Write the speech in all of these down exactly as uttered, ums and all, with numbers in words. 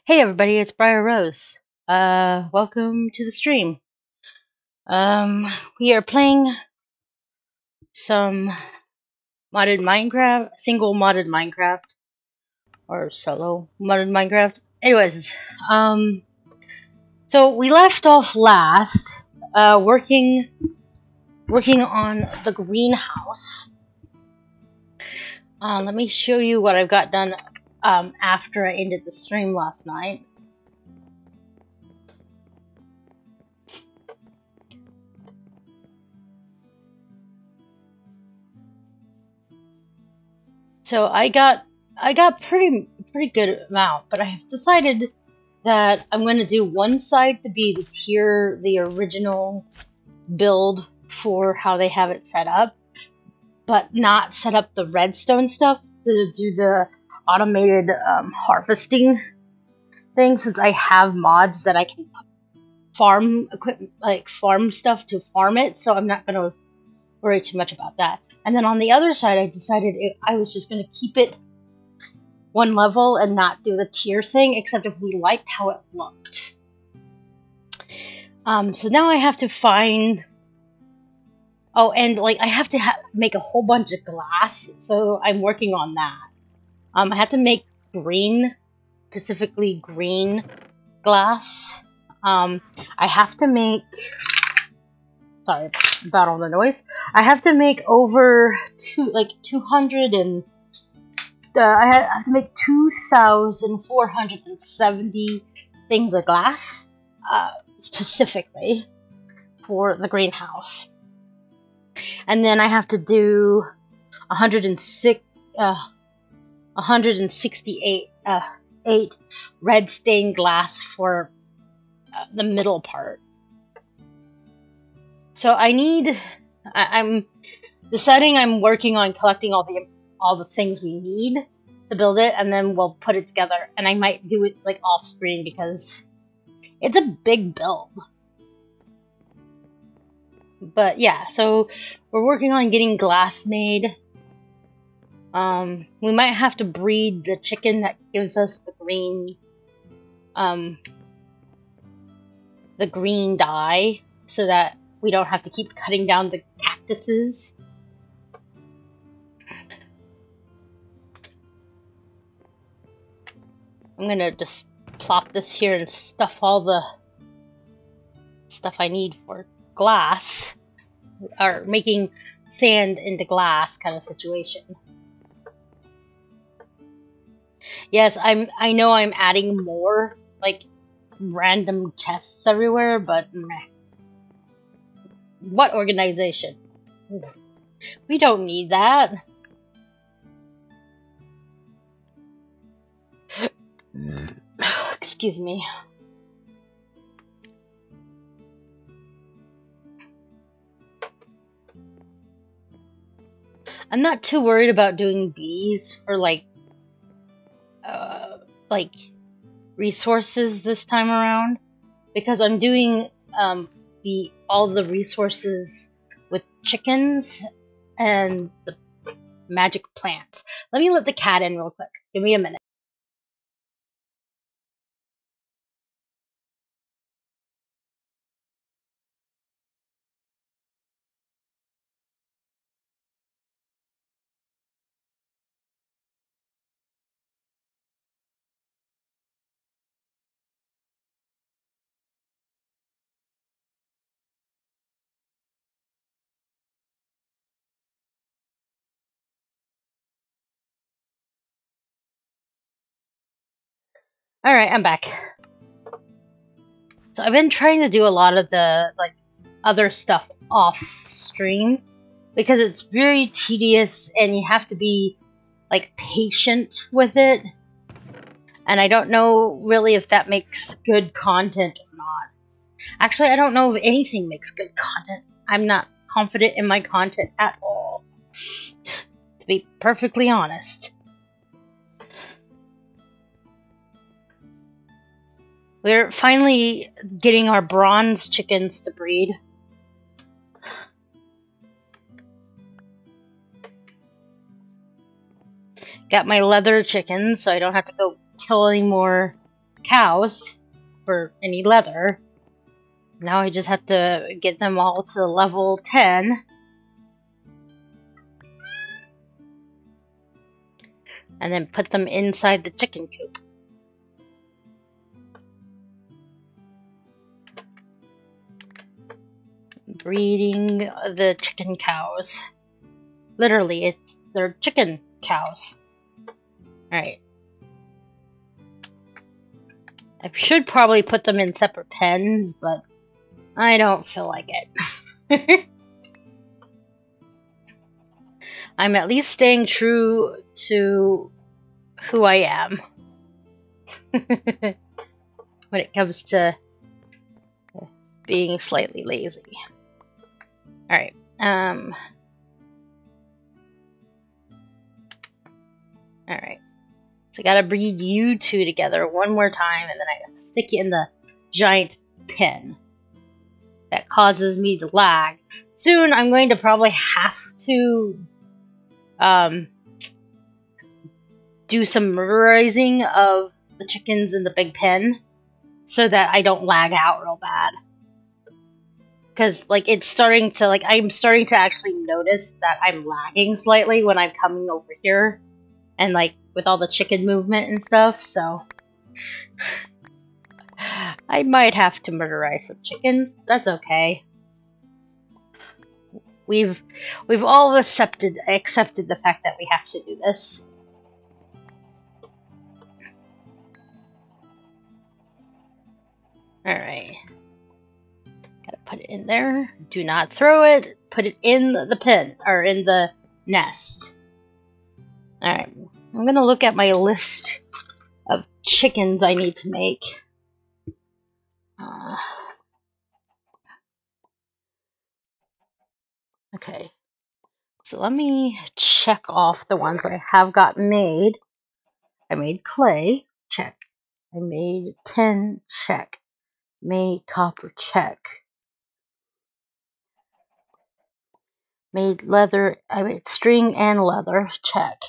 Hey everybody, it's Briar Rose. Uh, welcome to the stream. Um, we are playing some modded Minecraft, single modded Minecraft, or solo modded Minecraft. Anyways, um, so we left off last, uh, working, working on the greenhouse. Uh, let me show you what I've got done, um, after I ended the stream last night. So I got I got pretty pretty good amount, but I've decided that I'm going to do one side to be the tier, the original build for how they have it set up, but not set up the redstone stuff to do the automated um, harvesting thing, since I have mods that I can farm equipment, like farm stuff to farm it, so I'm not going to worry too much about that. And then on the other side, I decided it, I was just going to keep it one level and not do the tier thing, except if we liked how it looked. Um, so now I have to find... Oh, and like I have to ha make a whole bunch of glass, so I'm working on that. Um, I have to make green, specifically green glass. Um, I have to make... Sorry about all the noise. I have to make over two, like two hundred and uh, I have to make two thousand four hundred and seventy things of glass, uh, specifically for the greenhouse. And then I have to do one hundred six, uh, one hundred sixty-eight, uh, eight red stained glass for uh, the middle part. So I need, I, I'm deciding I'm working on collecting all the all the things we need to build it, and then we'll put it together. And I might do it like off screen because it's a big build. But yeah, so we're working on getting glass made. Um, we might have to breed the chicken that gives us the green, um, the green dye, so that we don't have to keep cutting down the cactuses. I'm gonna just plop this here and stuff all the stuff I need for glass, or making sand into glass kind of situation. Yes, I'm. I know I'm adding more, like random chests everywhere, but meh. What organization? We don't need that. Excuse me. I'm not too worried about doing bees for like, uh, like resources this time around, because I'm doing um the all the resources with chickens and the magic plants. Let me let the cat in real quick. Give me a minute. Alright, I'm back. So I've been trying to do a lot of the like other stuff off stream because it's very tedious and you have to be like patient with it. And I don't know really if that makes good content or not. Actually, I don't know if anything makes good content. I'm not confident in my content at all, to be perfectly honest. We're finally getting our bronze chickens to breed. Got my leather chickens, so I don't have to go kill any more cows for any leather. Now I just have to get them all to level ten. And then put them inside the chicken coop. Breeding the chicken cows. Literally, it's they're chicken cows. Alright. I should probably put them in separate pens, but I don't feel like it. I'm at least staying true to who I am. When it comes to being slightly lazy. Alright. Um... Alright. So I gotta breed you two together one more time, and then I gotta stick you in the giant pen. That causes me to lag. Soon I'm going to probably have to um, do some murderizing of the chickens in the big pen so that I don't lag out real bad. Because, like, it's starting to, like, I'm starting to actually notice that I'm lagging slightly when I'm coming over here. And, like, with all the chicken movement and stuff, so... I might have to murderize some chickens. That's okay. We've we've all accepted accepted the fact that we have to do this. Alright. Gotta put it in there. Do not throw it. Put it in the pen, or in the nest. Alright. I'm gonna look at my list of chickens I need to make. Uh, okay. So let me check off the ones I have got made. I made clay, check. I made tin, check. Made copper, check. Made leather, I made string and leather, check.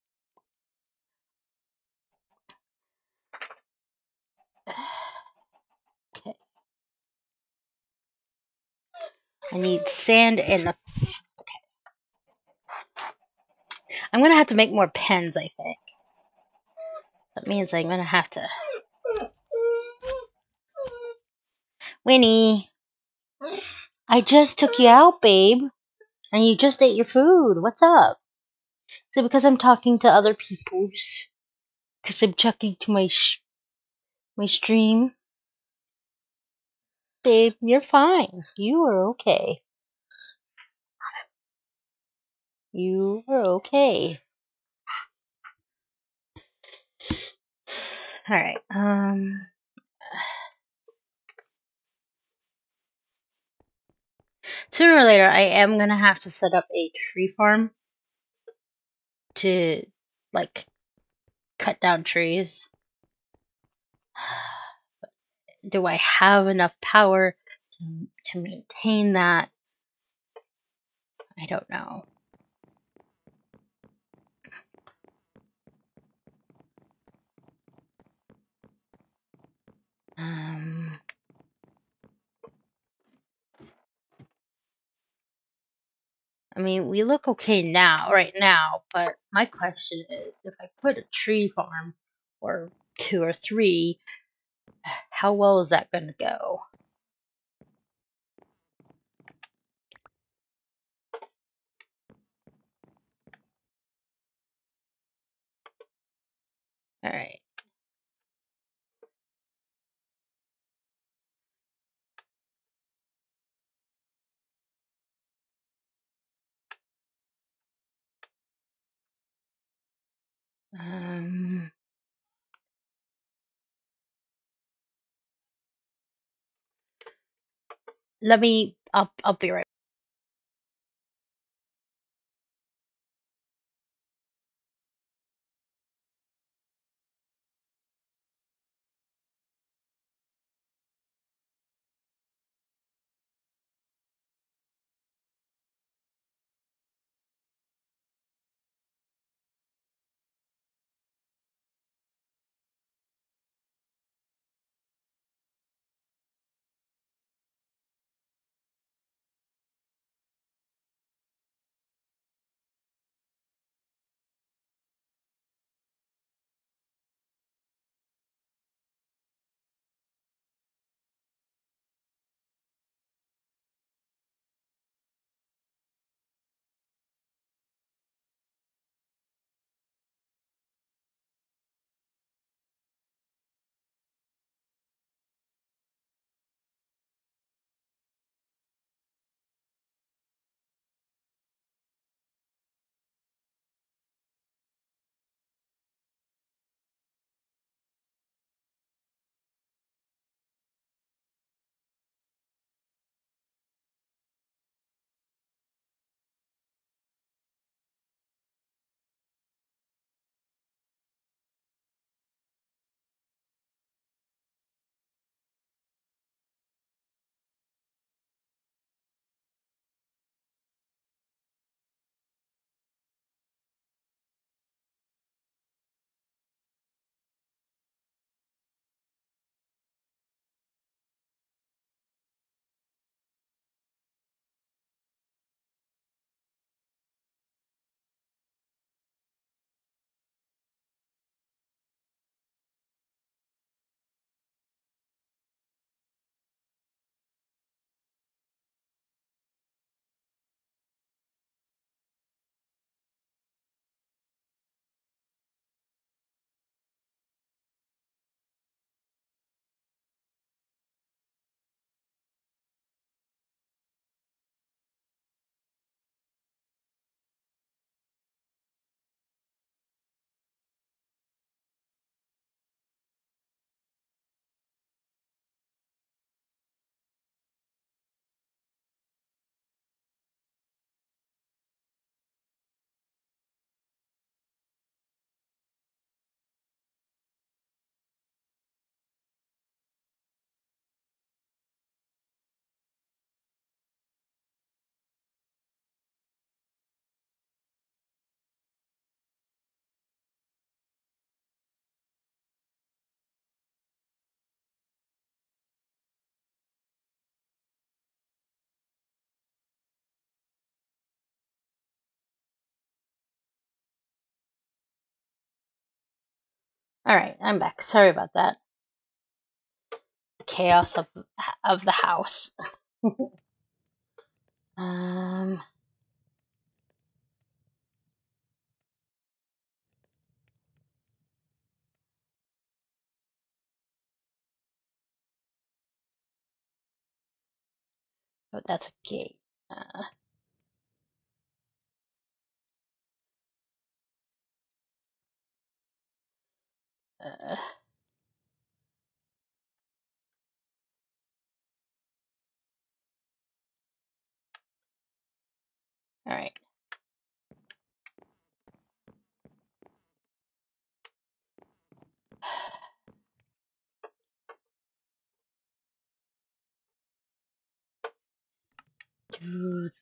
Okay. I need sand and the... Okay. I'm gonna have to make more pens, I think. That means I'm gonna have to... Winnie! I just took you out, babe. And you just ate your food. What's up? Is it because I'm talking to other people's? Because I'm checking to my sh my stream? Babe, you're fine. You are okay. You are okay. Alright, um... sooner or later, I am gonna have to set up a tree farm to, like, cut down trees. Do I have enough power to, to maintain that? I don't know. Um... I mean, we look okay now, right now, but my question is, if I put a tree farm, or two or three, how well is that going to go? Alright. Um... Let me, I'll, I'll be right All right, I'm back. Sorry about that. Chaos of of the house. um. Oh, that's a gate. Uh, uh, all right. Dude.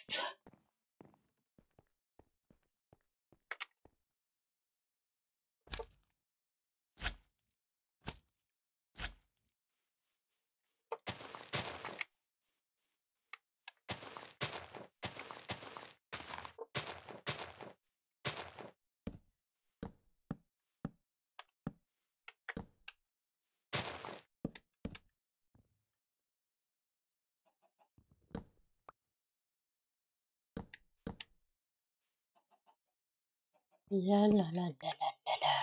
La la la la la la.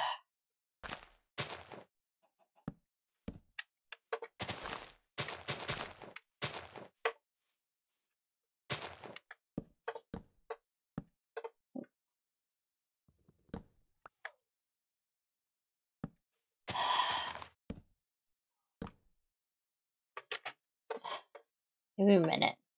Give me a minute.